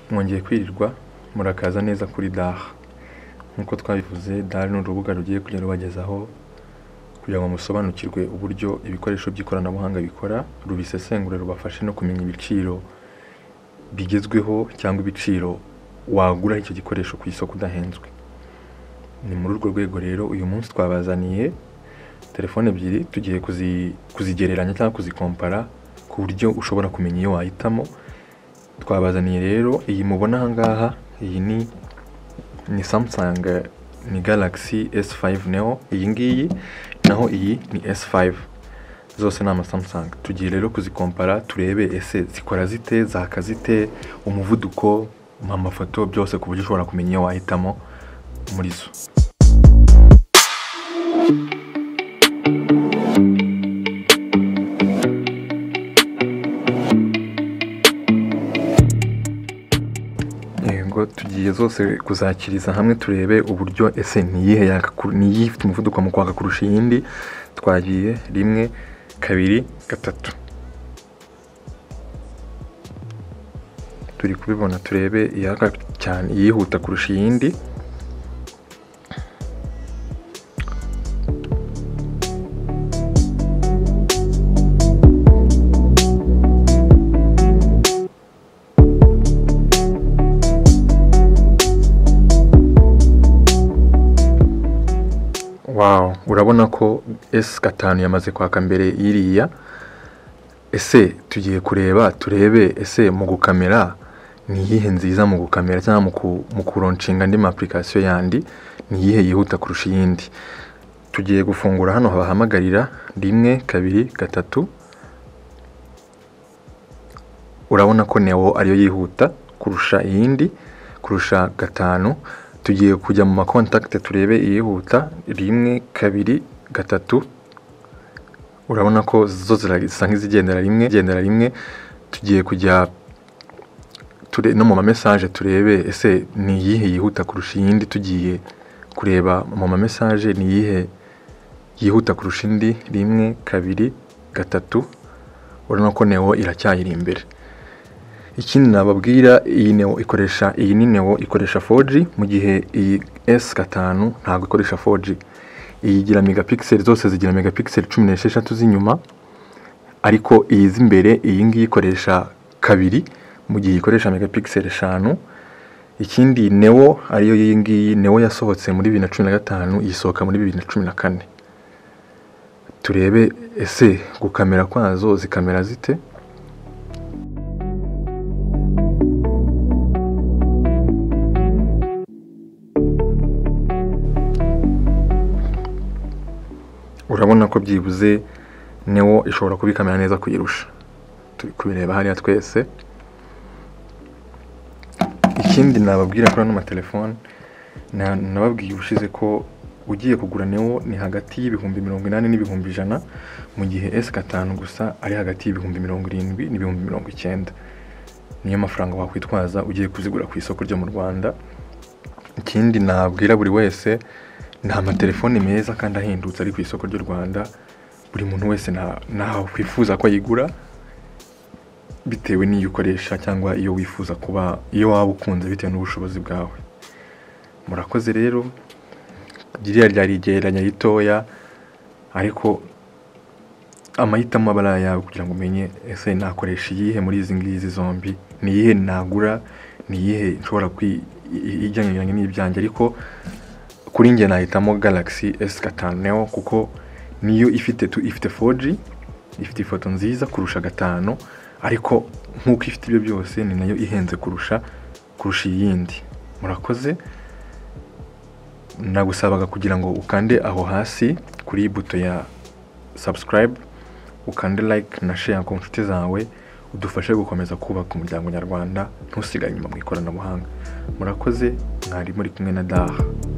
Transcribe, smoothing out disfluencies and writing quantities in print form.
mwongeye kwirirwa murakaza neza kuri DAR. Nkuko twabivuze, DAR ni urubuga rugiye kujya rubagezaho kugira ngo musobanukirwe uburyo ibikoresho by'ikoranabuhanga bikora, rubisesengure rubafashe no kumenya ibiciro bigezweho cyangwa ibiciro wagura icyo gikoresho ku isoko udahenzwe. Ni muri urwo rwego rero uyu munsi twabazaniye telefone ebyiri tugiye kuzigereranya cyangwa kuzikompara ku buryo ushobora kumenya iyo wahitamo. Twabazaniye rero iyi mubona aha ngaha, iyi ni Samsung, ni Galaxy S5 Neo, iyi ngiyi, naho iyi ni S5. Zose ni ama Samsung. Tugiye rero kuzikompara turebe ese zikora zite, zaka zite, umuvuduko, amafoto, byose ku buryo ushobora kumenya iyo wahitamo muri zo. Tugiye zose kuzakiriza hamwe turebe uburyo ese niyihe ifite umuvuduko mu kwaka kurusha iyindi. Twagiye 1, 2, 3. Turi kubibona, turebe iyaka cyane, iyihuta kurusha iyindi. Wow, urabona ko S5 yamaze kwaka mbere iriya. Ese tugiye turebe ese mu gukamera ni iyihe nziza mu gukamera cyangwa mu kuronshinga andi application yandi ni iyihe yihuta kurusha iyindi. Tugiye gufungura hano habahamagarira 1, 2, 3. Urabona ko Neo ariyo yihuta kurusha iyindi, kurusha 5. Tugiye kujya mu makontakte turebe iyihuta 1, 2, 3. Urabona ko zo zirasa nk'izigendera rimwe. Tugiye kujya no mu message turebe ese ni iyihe yihuta kurusha iyindi. Tugiye kureba mu message ni iyihe yihuta kurusha indi. 1, 2, 3. Urabona ko Neo iracyayiri imbere. Ikindi nababwira, iyi ni Neo ikoresha 4G, mu gihe iyi S5 ntabwo ikoresha 4G. Iyi gira megapixel, zose zigira megapixel 16 z'inyuma, ariko iyi z'imbere iyi ngiyi ikoresha 2, mu gihe ikoresha megapixel 5. Ikindi Neo ariyo iyi ngiyi, Neo yasohotse muri 2015, isohoka muri 2014. Turebe ese gukamera kwazo zikamera zite. Urabona ko byibuze Neo ishobora kubikamera neza kuyirusha. Turi kubireba hariya twese. Ikindi nababwira kuri ano telefone, nababwiye ubushize ko ugiye kugura Neo ni hagati y'ibihumbi 80 n'ibihumbi 100, mu gihe S5 gusa ari hagati y'ibihumbi 70 n'ibihumbi 90. Niyo mafaranga wakwitwaza ugiye kuzigura ku isoko ryo mu Rwanda. Ikindi nabwira buri wese, nta matelefone meza kandi ahindutse ari ku isoko ry'u Rwanda. Buri muntu wese naho kwifuza ko ayigura bitewe n'iyo ukoresha cyangwa iyo wifuza kuba, iyo waba ukunze bitewe n'ubushobozi bwawe. Murakoze rero, giriya ryarigereranya ritoya, ariko amahitamo aba ari ayawe kugira ngo umenye ese nakoresha iyihe muri izi ngizi zombi, ni iyihe nagura, ni iyihe nshobora ijyanye n'ibyanjye. Ariko kuri njye nahitamo Galaxy S5 Neo kuko niyo ifite 4G, ifite ifoto nziza kurusha 5, ariko nkuko ifite ibyo byose ni nayo ihenze kurusha iyindi. Murakoze, nagusabaga kugira ngo ukande aho hasi kuri buto ya subscribe, ukande like na share ku nshuti zawe, udufashe gukomeza kubaka umuryango nyarwanda, ntusigare inyuma mu ikoranabuhanga. Murakoze, mwari muri kumwe na DAR.